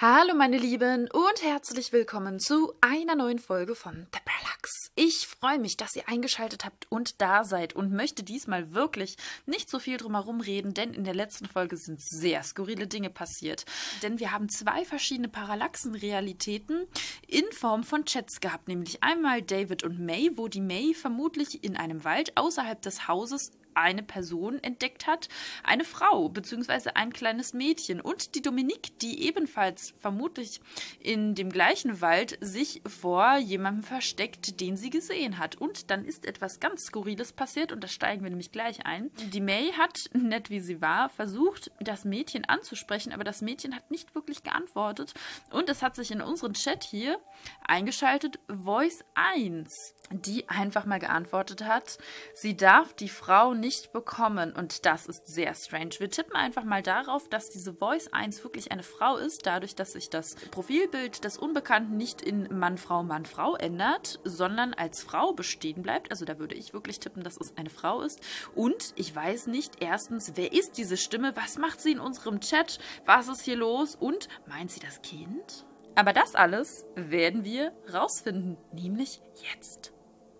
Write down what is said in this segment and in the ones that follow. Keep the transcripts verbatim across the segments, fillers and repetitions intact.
Hallo meine Lieben und herzlich willkommen zu einer neuen Folge von The Parallax. Ich freue mich, dass ihr eingeschaltet habt und da seid und möchte diesmal wirklich nicht so viel drum herum reden, denn in der letzten Folge sind sehr skurrile Dinge passiert. Denn wir haben zwei verschiedene Parallaxen-Realitäten in Form von Chats gehabt, nämlich einmal David und May, wo die May vermutlich in einem Wald außerhalb des Hauses eine Person entdeckt hat, eine Frau bzw. ein kleines Mädchen, und die Dominique, die ebenfalls vermutlich in dem gleichen Wald sich vor jemandem versteckt, den sie gesehen hat. Und dann ist etwas ganz Skurriles passiert und da steigen wir nämlich gleich ein. Die May hat, nett wie sie war, versucht, das Mädchen anzusprechen, aber das Mädchen hat nicht wirklich geantwortet und es hat sich in unseren Chat hier eingeschaltet Voice eins, die einfach mal geantwortet hat, sie darf die Frau nicht bekommen, und das ist sehr strange. Wir tippen einfach mal darauf, dass diese Voice eins wirklich eine Frau ist, dadurch, dass sich das Profilbild des Unbekannten nicht in Mann, Frau, Mann, Frau ändert, sondern als Frau bestehen bleibt. Also da würde ich wirklich tippen, dass es eine Frau ist. Und ich weiß nicht, erstens, wer ist diese Stimme? Was macht sie in unserem Chat? Was ist hier los? Und meint sie das Kind? Aber das alles werden wir rausfinden, nämlich jetzt.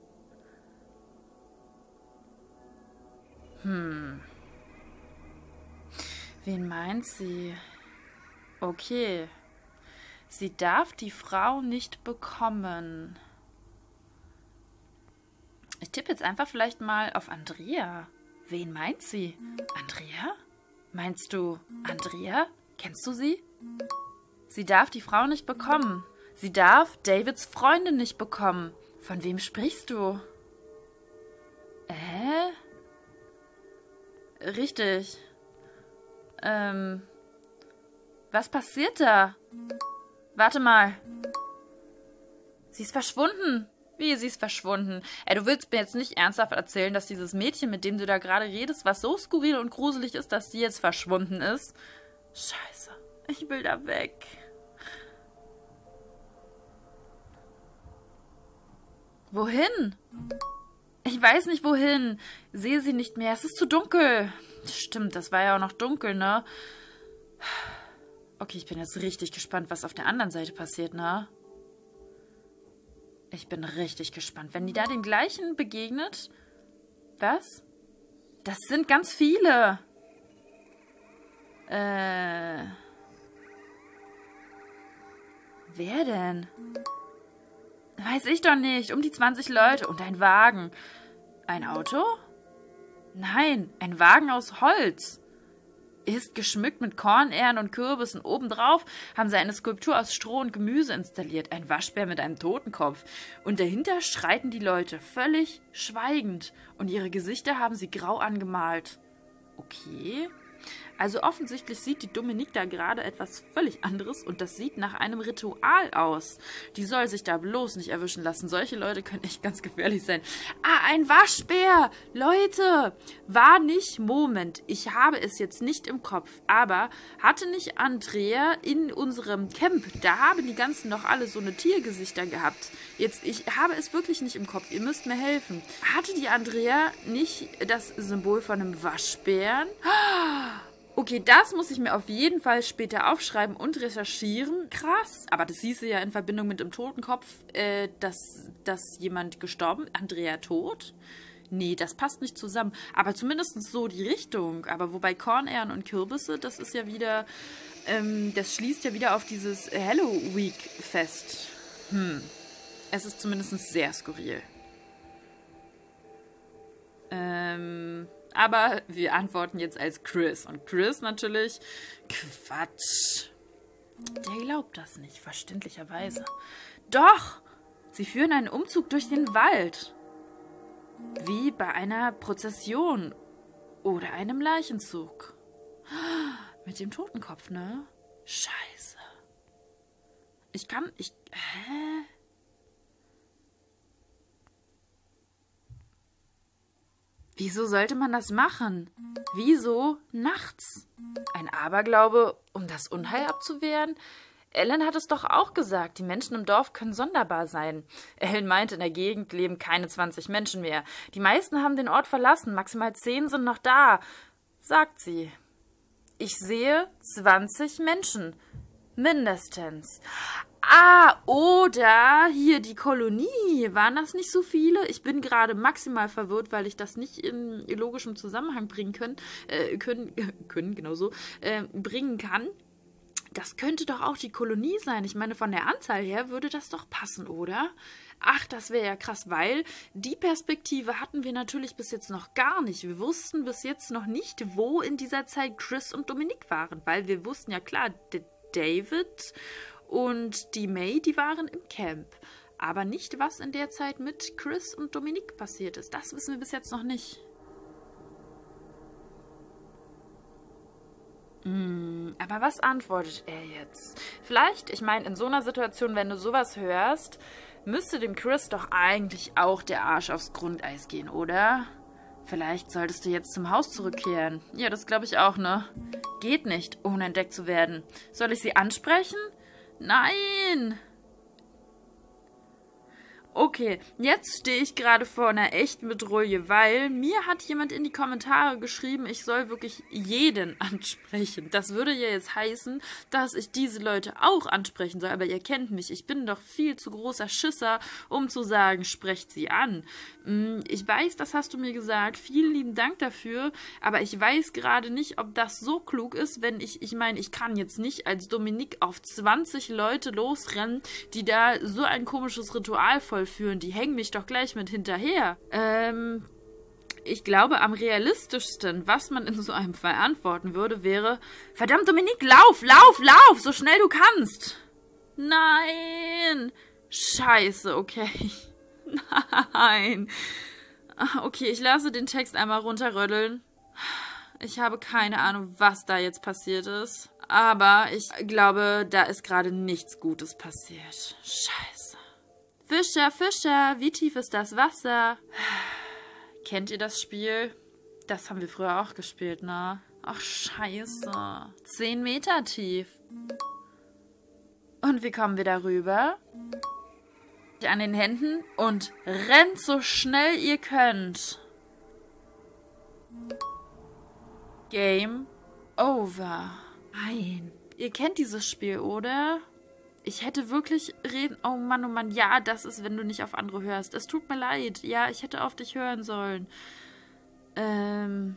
Hm. Wen meint sie? Okay. Sie darf die Frau nicht bekommen. Ich tippe jetzt einfach vielleicht mal auf Andrea. Wen meint sie? Andrea? Meinst du Andrea? Kennst du sie? Sie darf die Frau nicht bekommen. Sie darf Davids Freundin nicht bekommen. Von wem sprichst du? Äh? Richtig. Ähm. Was passiert da? Warte mal. Sie ist verschwunden. Wie, sie ist verschwunden? Ey, du willst mir jetzt nicht ernsthaft erzählen, dass dieses Mädchen, mit dem du da gerade redest, was so skurril und gruselig ist, dass sie jetzt verschwunden ist? Scheiße. Ich will da weg. Wohin? Ich weiß nicht, wohin. Sehe sie nicht mehr. Es ist zu dunkel. Stimmt, das war ja auch noch dunkel, ne? Okay, ich bin jetzt richtig gespannt, was auf der anderen Seite passiert, ne? Ich bin richtig gespannt. Wenn die da den gleichen begegnet... Was? Das sind ganz viele. Äh... Wer denn? Weiß ich doch nicht. Um die zwanzig Leute und ein Wagen. Ein Auto? Nein, ein Wagen aus Holz. Ist geschmückt mit Kornähren und Kürbissen. Obendrauf haben sie eine Skulptur aus Stroh und Gemüse installiert. Ein Waschbär mit einem Totenkopf. Und dahinter schreiten die Leute völlig schweigend. Und ihre Gesichter haben sie grau angemalt. Okay. Also offensichtlich sieht die Dominique da gerade etwas völlig anderes und das sieht nach einem Ritual aus. Die soll sich da bloß nicht erwischen lassen. Solche Leute können echt ganz gefährlich sein. Ah, ein Waschbär! Leute! War nicht, Moment, ich habe es jetzt nicht im Kopf, aber hatte nicht Andrea in unserem Camp, da haben die ganzen noch alle so eine Tiergesichter gehabt. Jetzt, ich habe es wirklich nicht im Kopf, ihr müsst mir helfen. Hatte die Andrea nicht das Symbol von einem Waschbären? Okay, das muss ich mir auf jeden Fall später aufschreiben und recherchieren. Krass. Aber das hieße ja in Verbindung mit dem Totenkopf, äh, dass, dass jemand gestorben ist. Andrea tot? Nee, das passt nicht zusammen. Aber zumindest so die Richtung. Aber wobei Kornähren und Kürbisse, das ist ja wieder, ähm, das schließt ja wieder auf dieses Halloween-Fest. Hm. Es ist zumindest sehr skurril. Ähm... Aber wir antworten jetzt als Chris. Und Chris natürlich, Quatsch. Der glaubt das nicht, verständlicherweise. Doch! Sie führen einen Umzug durch den Wald. Wie bei einer Prozession. Oder einem Leichenzug. Mit dem Totenkopf, ne? Scheiße. Ich kann, ich, hä? Wieso sollte man das machen? Wieso nachts? Ein Aberglaube, um das Unheil abzuwehren? Ellen hat es doch auch gesagt, die Menschen im Dorf können sonderbar sein. Ellen meint, in der Gegend leben keine zwanzig Menschen mehr. Die meisten haben den Ort verlassen, maximal zehn sind noch da, sagt sie. Ich sehe zwanzig Menschen. Mindestens. Ah, oder hier die Kolonie. Waren das nicht so viele? Ich bin gerade maximal verwirrt, weil ich das nicht in logischem Zusammenhang bringen können, äh, können, können, genau so, äh, bringen kann. Das könnte doch auch die Kolonie sein. Ich meine, von der Anzahl her würde das doch passen, oder? Ach, das wäre ja krass, weil die Perspektive hatten wir natürlich bis jetzt noch gar nicht. Wir wussten bis jetzt noch nicht, wo in dieser Zeit Chris und Dominique waren, weil wir wussten ja klar, der David und die May, die waren im Camp. Aber nicht, was in der Zeit mit Chris und Dominique passiert ist. Das wissen wir bis jetzt noch nicht. Hm, aber was antwortet er jetzt? Vielleicht, ich meine, in so einer Situation, wenn du sowas hörst, müsste dem Chris doch eigentlich auch der Arsch aufs Grundeis gehen, oder? Vielleicht solltest du jetzt zum Haus zurückkehren. Ja, das glaube ich auch, ne? Geht nicht, ohne entdeckt zu werden. Soll ich sie ansprechen? Nein! Okay, jetzt stehe ich gerade vor einer echten Bedrohung, weil mir hat jemand in die Kommentare geschrieben, ich soll wirklich jeden ansprechen. Das würde ja jetzt heißen, dass ich diese Leute auch ansprechen soll, aber ihr kennt mich, ich bin doch viel zu großer Schisser, um zu sagen, sprecht sie an. Ich weiß, das hast du mir gesagt, vielen lieben Dank dafür, aber ich weiß gerade nicht, ob das so klug ist, wenn ich, ich meine, ich kann jetzt nicht als Dominique auf zwanzig Leute losrennen, die da so ein komisches Ritual voll führen, die hängen mich doch gleich mit hinterher. Ähm, ich glaube, am realistischsten, was man in so einem Fall antworten würde, wäre, verdammt Dominique, lauf, lauf, lauf, so schnell du kannst. Nein. Scheiße, okay. Nein. Okay, ich lasse den Text einmal runterrödeln. Ich habe keine Ahnung, was da jetzt passiert ist. Aber ich glaube, da ist gerade nichts Gutes passiert. Scheiße. Fischer, Fischer, wie tief ist das Wasser? Kennt ihr das Spiel? Das haben wir früher auch gespielt, ne? Ach, scheiße. Zehn Meter tief. Und wie kommen wir darüber? An den Händen und rennt so schnell ihr könnt. Game over. Nein. Ihr kennt dieses Spiel, oder? Ich hätte wirklich reden... Oh Mann, oh Mann. Ja, das ist, wenn du nicht auf andere hörst. Es tut mir leid. Ja, ich hätte auf dich hören sollen. Ähm...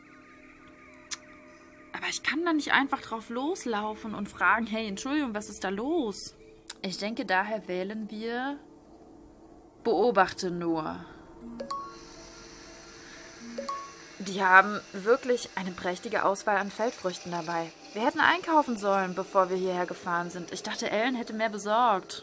Aber ich kann da nicht einfach drauf loslaufen und fragen, hey, Entschuldigung, was ist da los? Ich denke, daher wählen wir... Beobachte nur. Die haben wirklich eine prächtige Auswahl an Feldfrüchten dabei. Wir hätten einkaufen sollen, bevor wir hierher gefahren sind. Ich dachte, Ellen hätte mehr besorgt.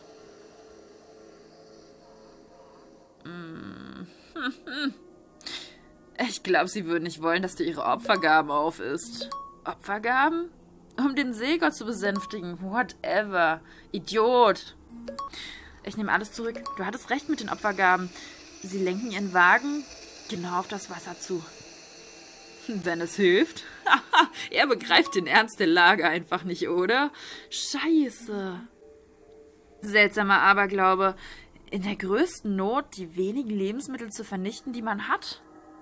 Ich glaube, sie würden nicht wollen, dass du ihre Opfergaben aufisst. Opfergaben? Um den Seegott zu besänftigen. Whatever. Idiot. Ich nehme alles zurück. Du hattest recht mit den Opfergaben. Sie lenken ihren Wagen genau auf das Wasser zu. Wenn es hilft. Er begreift den Ernst der Lage einfach nicht, oder? Scheiße. Seltsamer Aberglaube. In der größten Not die wenigen Lebensmittel zu vernichten, die man hat?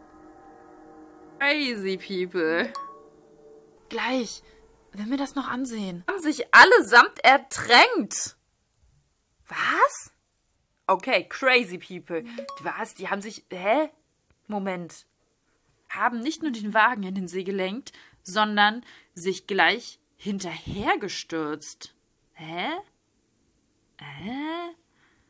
Crazy people. Gleich. Wenn wir das noch ansehen. Haben sich allesamt ertränkt. Was? Okay, crazy people. Was? Die haben sich... Hä? Moment. Haben nicht nur den Wagen in den See gelenkt, sondern sich gleich hinterhergestürzt. Hä? Hä?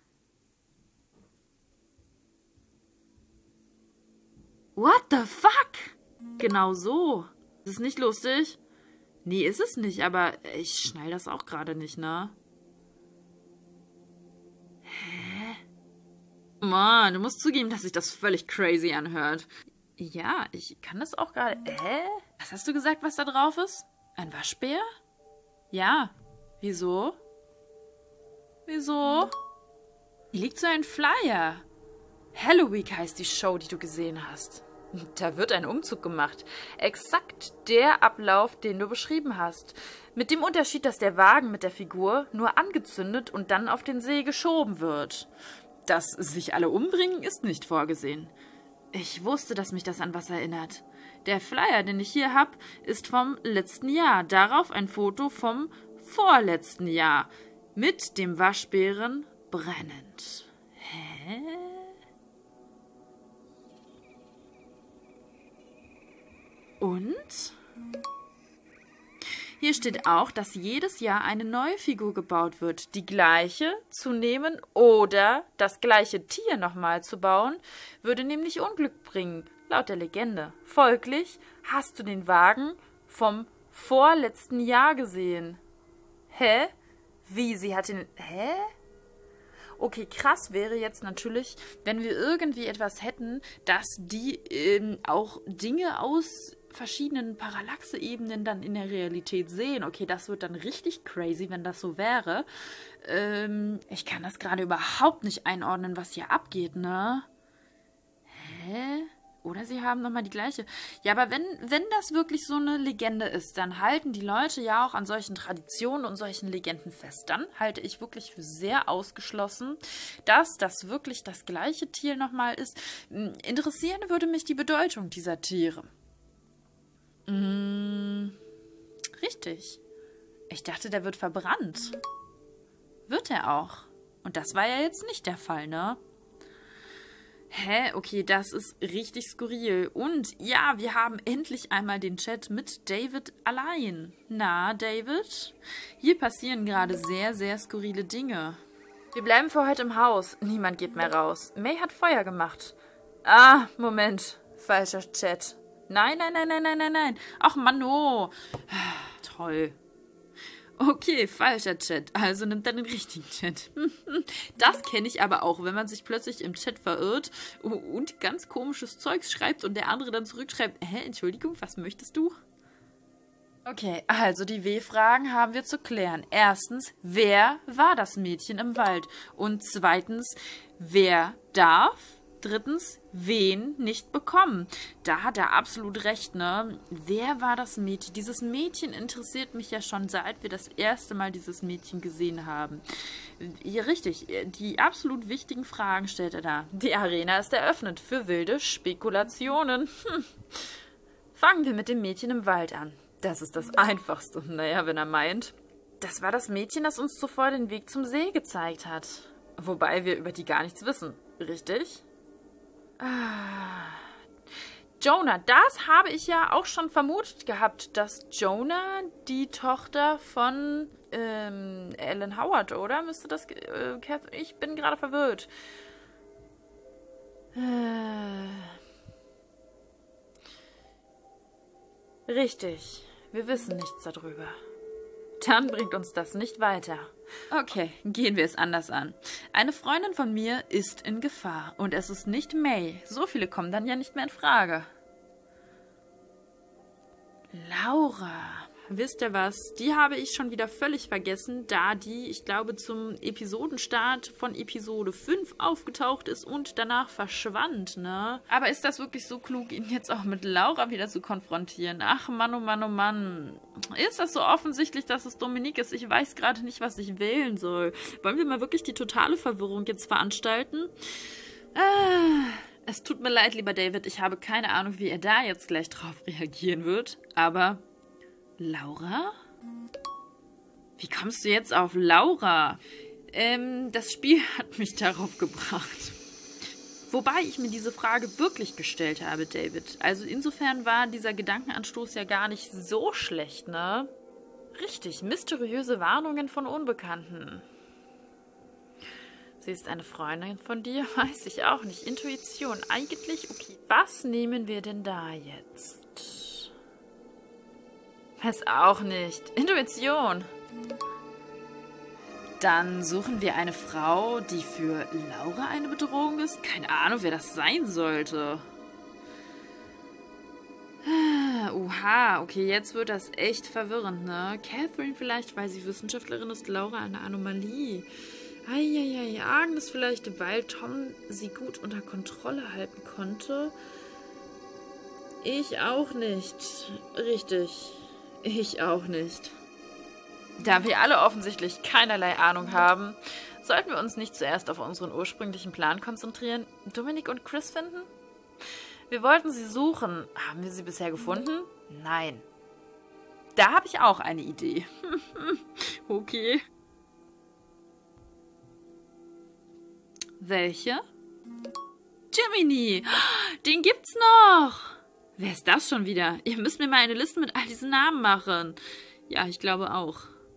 What the fuck? Genau so. Ist es nicht lustig? Nee, ist es nicht, aber ich schnall das auch gerade nicht, ne? Hä? Mann, du musst zugeben, dass sich das völlig crazy anhört. Ja, ich kann das auch gerade... Hä? Was hast du gesagt, was da drauf ist? Ein Waschbär? Ja. Wieso? Wieso? Hier liegt so ein Flyer. Halloween heißt die Show, die du gesehen hast. Da wird ein Umzug gemacht. Exakt der Ablauf, den du beschrieben hast. Mit dem Unterschied, dass der Wagen mit der Figur nur angezündet und dann auf den See geschoben wird. Dass sich alle umbringen, ist nicht vorgesehen. Ich wusste, dass mich das an was erinnert. Der Flyer, den ich hier habe, ist vom letzten Jahr. Darauf ein Foto vom vorletzten Jahr mit dem Waschbären brennend. Hä? Und? Hier steht auch, dass jedes Jahr eine neue Figur gebaut wird. Die gleiche zu nehmen oder das gleiche Tier nochmal zu bauen, würde nämlich Unglück bringen, laut der Legende. Folglich hast du den Wagen vom vorletzten Jahr gesehen. Hä? Wie, sie hat den... Hä? Okay, krass wäre jetzt natürlich, wenn wir irgendwie etwas hätten, dass die ähm, auch Dinge aus verschiedenen Parallaxe-Ebenen dann in der Realität sehen. Okay, das wird dann richtig crazy, wenn das so wäre. Ähm, ich kann das gerade überhaupt nicht einordnen, was hier abgeht, ne? Hä? Oder sie haben nochmal die gleiche. Ja, aber wenn, wenn das wirklich so eine Legende ist, dann halten die Leute ja auch an solchen Traditionen und solchen Legenden fest. Dann halte ich wirklich für sehr ausgeschlossen, dass das wirklich das gleiche Tier nochmal ist. Interessieren würde mich die Bedeutung dieser Tiere. Mmh, richtig. Ich dachte, der wird verbrannt. Wird er auch. Und das war ja jetzt nicht der Fall, ne? Hä? Okay, das ist richtig skurril. Und ja, wir haben endlich einmal den Chat mit David allein. Na, David? Hier passieren gerade sehr, sehr skurrile Dinge. Wir bleiben für heute im Haus. Niemand geht mehr raus. May hat Feuer gemacht. Ah, Moment. Falscher Chat. Nein, nein, nein, nein, nein, nein, nein. Ach, Mano. Toll. Okay, falscher Chat. Also nimmt er den richtigen Chat. Das kenne ich aber auch, wenn man sich plötzlich im Chat verirrt und ganz komisches Zeugs schreibt und der andere dann zurückschreibt, hä, Entschuldigung, was möchtest du? Okay, also die W-Fragen haben wir zu klären. Erstens, wer war das Mädchen im Wald? Und zweitens, wer darf? Drittens, wen nicht bekommen? Da hat er absolut recht, ne? Wer war das Mädchen? Dieses Mädchen interessiert mich ja schon, seit wir das erste Mal dieses Mädchen gesehen haben. Ja, richtig, die absolut wichtigen Fragen stellt er da. Die Arena ist eröffnet für wilde Spekulationen. Hm. Fangen wir mit dem Mädchen im Wald an. Das ist das Einfachste. Naja, wenn er meint. Das war das Mädchen, das uns zuvor den Weg zum See gezeigt hat. Wobei wir über die gar nichts wissen. Richtig? Ah. Jonah, das habe ich ja auch schon vermutet gehabt, dass Jonah die Tochter von ähm, Alan Howard, oder? Müsste das... Äh, ich bin gerade verwirrt. Äh. Richtig. Wir wissen nichts darüber. Dann bringt uns das nicht weiter. Okay, gehen wir es anders an. Eine Freundin von mir ist in Gefahr und es ist nicht May. So viele kommen dann ja nicht mehr in Frage. Laura. Wisst ihr was? Die habe ich schon wieder völlig vergessen, da die, ich glaube, zum Episodenstart von Episode fünf aufgetaucht ist und danach verschwand, ne? Aber ist das wirklich so klug, ihn jetzt auch mit Laura wieder zu konfrontieren? Ach, Mann, oh Mann, oh Mann. Ist das so offensichtlich, dass es Dominique ist? Ich weiß gerade nicht, was ich wählen soll. Wollen wir mal wirklich die totale Verwirrung jetzt veranstalten? Ah... Es tut mir leid, lieber David, ich habe keine Ahnung, wie er da jetzt gleich drauf reagieren wird, aber Laura? Wie kommst du jetzt auf Laura? Ähm, das Spiel hat mich darauf gebracht. Wobei ich mir diese Frage wirklich gestellt habe, David. Also insofern war dieser Gedankenanstoß ja gar nicht so schlecht, ne? Richtig, mysteriöse Warnungen von Unbekannten. Sie ist eine Freundin von dir? Weiß ich auch nicht. Intuition. Eigentlich, okay. Was nehmen wir denn da jetzt? Weiß auch nicht. Intuition. Dann suchen wir eine Frau, die für Laura eine Bedrohung ist. Keine Ahnung, wer das sein sollte. Oha, okay, jetzt wird das echt verwirrend, ne? Catherine vielleicht, weil sie Wissenschaftlerin ist. Laura eine Anomalie. Eieiei, Agnes vielleicht, weil Tom sie gut unter Kontrolle halten konnte. Ich auch nicht. Richtig. Ich auch nicht. Da wir alle offensichtlich keinerlei Ahnung haben, sollten wir uns nicht zuerst auf unseren ursprünglichen Plan konzentrieren. Dominic und Chris finden? Wir wollten sie suchen. Haben wir sie bisher gefunden? Nein. Da habe ich auch eine Idee. Okay. Welche? Jiminy! Den gibt's noch! Wer ist das schon wieder? Ihr müsst mir mal eine Liste mit all diesen Namen machen. Ja, ich glaube auch.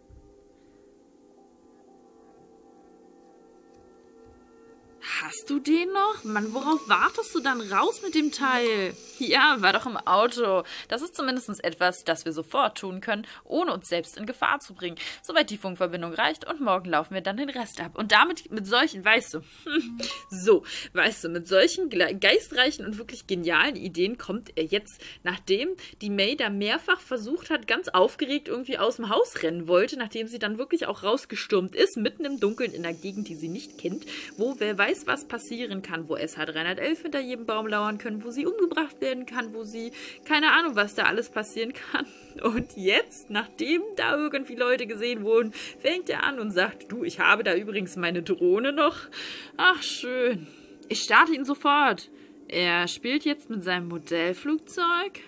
Hast du den noch? Mann, worauf wartest du dann? Raus mit dem Teil. Ja, war doch im Auto. Das ist zumindest etwas, das wir sofort tun können, ohne uns selbst in Gefahr zu bringen. Soweit die Funkverbindung reicht und morgen laufen wir dann den Rest ab. Und damit, mit solchen, weißt du, so, weißt du, mit solchen geistreichen und wirklich genialen Ideen kommt er jetzt, nachdem die May da mehrfach versucht hat, ganz aufgeregt irgendwie aus dem Haus rennen wollte, nachdem sie dann wirklich auch rausgestürmt ist, mitten im Dunkeln in einer Gegend, die sie nicht kennt, wo wer weiß, was passieren kann, wo S H dreihundertelf hinter jedem Baum lauern können, wo sie umgebracht werden kann, wo sie, keine Ahnung, was da alles passieren kann. Und jetzt, nachdem da irgendwie Leute gesehen wurden, fängt er an und sagt, du, ich habe da übrigens meine Drohne noch. Ach, schön. Ich starte ihn sofort. Er spielt jetzt mit seinem Modellflugzeug.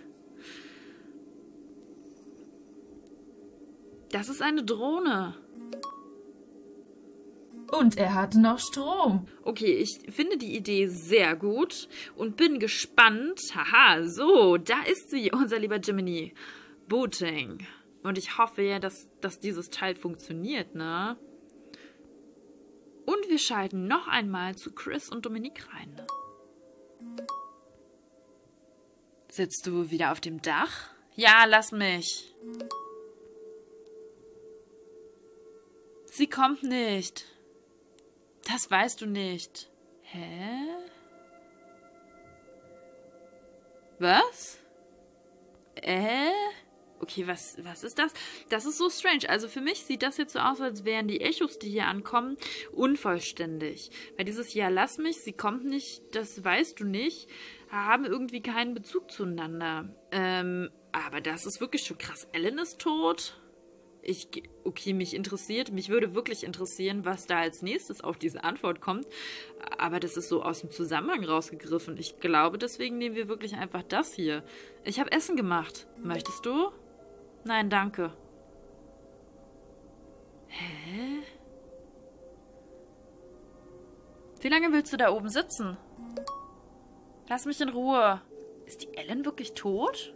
Das ist eine Drohne. Und er hat noch Strom. Okay, ich finde die Idee sehr gut und bin gespannt. Haha, so, da ist sie, unser lieber Jiminy. Booting. Und ich hoffe ja, dass, dass dieses Teil funktioniert, ne? Und wir schalten noch einmal zu Chris und Dominique rein. Sitzt du wieder auf dem Dach? Ja, lass mich. Sie kommt nicht. Das weißt du nicht. Hä? Was? Äh? Okay, was, was ist das? Das ist so strange. Also für mich sieht das jetzt so aus, als wären die Echos, die hier ankommen, unvollständig. Weil dieses Ja, lass mich, sie kommt nicht, das weißt du nicht, haben irgendwie keinen Bezug zueinander. Ähm, aber das ist wirklich schon krass. Ellen ist tot. Ich, okay, mich interessiert, mich würde wirklich interessieren, was da als nächstes auf diese Antwort kommt. Aber das ist so aus dem Zusammenhang rausgegriffen. Ich glaube, deswegen nehmen wir wirklich einfach das hier. Ich habe Essen gemacht. Möchtest du? Nein, danke. Hä? Wie lange willst du da oben sitzen? Lass mich in Ruhe. Ist die Ellen wirklich tot?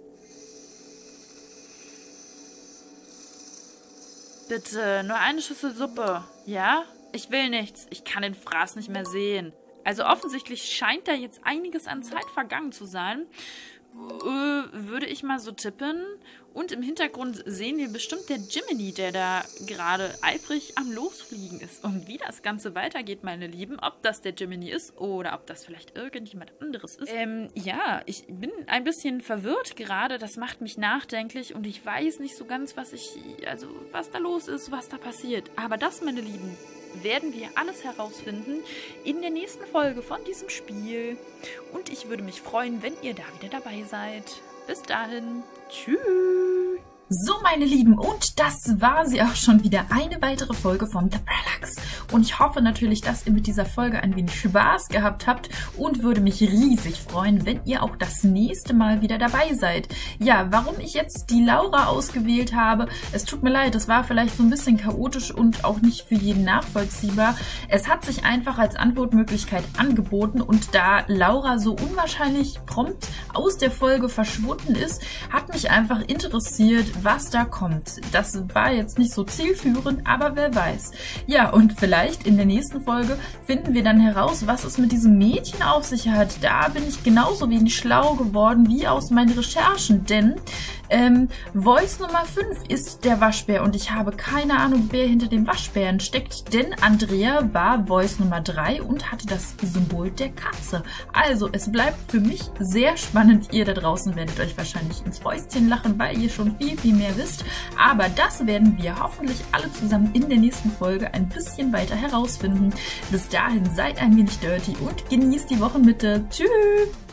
Bitte, nur eine Schüssel Suppe. Ja? Ich will nichts. Ich kann den Fraß nicht mehr sehen. Also offensichtlich scheint da jetzt einiges an Zeit vergangen zu sein. Äh, würde ich mal so tippen. Und im Hintergrund sehen wir bestimmt der Jiminy, der da gerade eifrig am Losfliegen ist. Und wie das Ganze weitergeht, meine Lieben, ob das der Jiminy ist oder ob das vielleicht irgendjemand anderes ist. Ähm, ja, ich bin ein bisschen verwirrt gerade. Das macht mich nachdenklich und ich weiß nicht so ganz, was ich, also was da los ist, was da passiert. Aber das, meine Lieben, werden wir alles herausfinden in der nächsten Folge von diesem Spiel. Und ich würde mich freuen, wenn ihr da wieder dabei seid. Bis dahin. Tschüss. So, meine Lieben, und das war sie auch schon wieder, eine weitere Folge von The Parallax. Und ich hoffe natürlich, dass ihr mit dieser Folge ein wenig Spaß gehabt habt und würde mich riesig freuen, wenn ihr auch das nächste Mal wieder dabei seid. Ja, warum ich jetzt die Laura ausgewählt habe, es tut mir leid, das war vielleicht so ein bisschen chaotisch und auch nicht für jeden nachvollziehbar. Es hat sich einfach als Antwortmöglichkeit angeboten und da Laura so unwahrscheinlich prompt aus der Folge verschwunden ist, hat mich einfach interessiert, was da kommt. Das war jetzt nicht so zielführend, aber wer weiß. Ja, und vielleicht in der nächsten Folge finden wir dann heraus, was es mit diesem Mädchen auf sich hat. Da bin ich genauso wenig schlau geworden wie aus meinen Recherchen, denn ähm, Voice Nummer fünf ist der Waschbär und ich habe keine Ahnung, wer hinter dem Waschbären steckt, denn Andrea war Voice Nummer drei und hatte das Symbol der Katze. Also, es bleibt für mich sehr spannend. Ihr da draußen werdet euch wahrscheinlich ins Fäustchen lachen, weil ihr schon viel, viel mehr wisst. Aber das werden wir hoffentlich alle zusammen in der nächsten Folge ein bisschen weiter herausfinden. Bis dahin seid ein wenig dirty und genießt die Wochenmitte. Tschüss!